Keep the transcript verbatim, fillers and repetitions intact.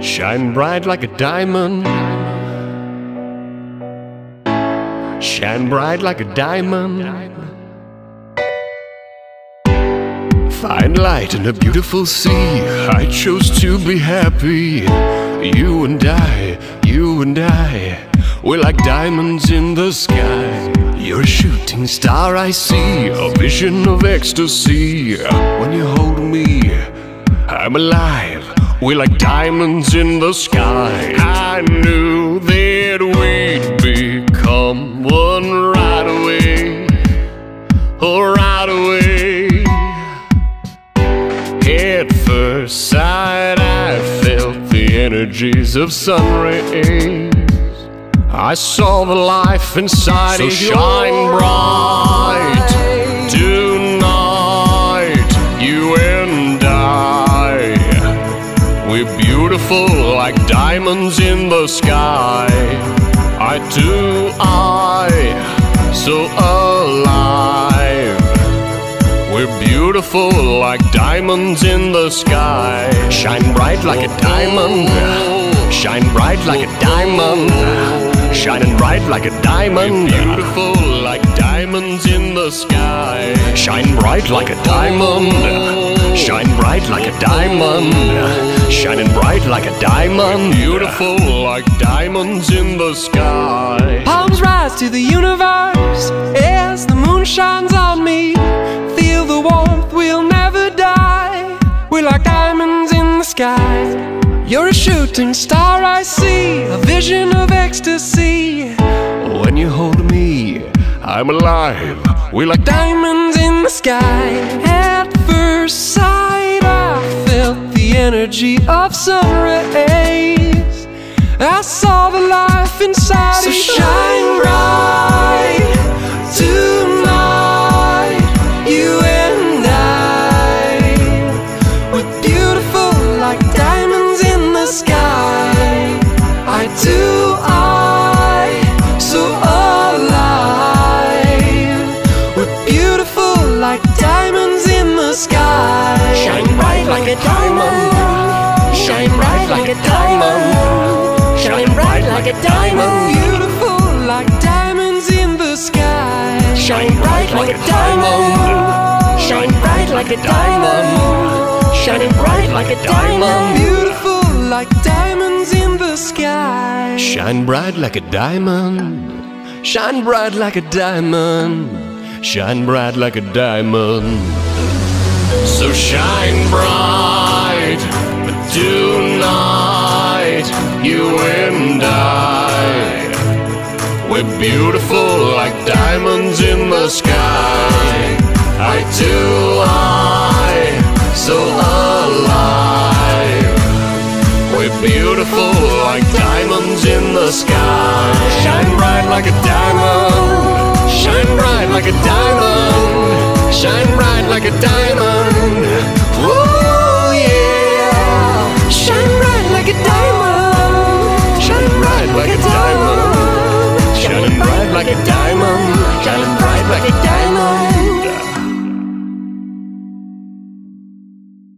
Shine bright like a diamond. Shine bright like a diamond. Find light in a beautiful sea. I chose to be happy. You and I, you and I, we're like diamonds in the sky. You're a shooting star I see, a vision of ecstasy. When you hold me, I'm alive. We're like diamonds in the sky. I knew that we'd become one right away. Oh, right away. At first sight I felt the energies of sun rays. I saw the life inside so of you. Shine bright tonight, you and I. We're beautiful like diamonds in the sky. Eye to eye, so alive. We're beautiful like diamonds in the sky. Shine bright like a diamond. Shine bright like a diamond. Shining bright like a diamond. We're beautiful like diamonds in the sky. Shine bright like a diamond. Shine bright like a diamond. Shining bright like a diamond. Beautiful like diamonds in the sky. Palms rise to the universe as the moon shines on me. Feel the warmth, we'll never die. We're like diamonds in the sky. You're a shooting star I see, a vision of ecstasy. When you hold me, I'm alive. We're like diamonds in the sky. At first sight I felt the energy of sun rays. I saw the life inside of you. So shine bright tonight, you and I. We're beautiful like diamonds in the sky. Eye to eye, so alive. We're beautiful like diamonds in the sky. Shine bright like a diamond. Shine bright like a diamond. Shine bright like a diamond. Beautiful like diamonds in the sky. Shine bright like a diamond. Shine bright like a diamond. Shining bright like a diamond. Beautiful like diamonds in the sky. Shine bright like a diamond. Shine bright like a diamond. Shine bright like a diamond. So shine bright tonight, you and I. We're beautiful like diamonds in the sky. Eye to eye, so alive. We're beautiful like diamonds in the sky. Shine bright like a diamond. Shine bright like a diamond. Shine bright like a diamond. Oh yeah. Shine bright like a diamond. Shine bright like a diamond. Shining bright like a diamond. Shining bright like a diamond.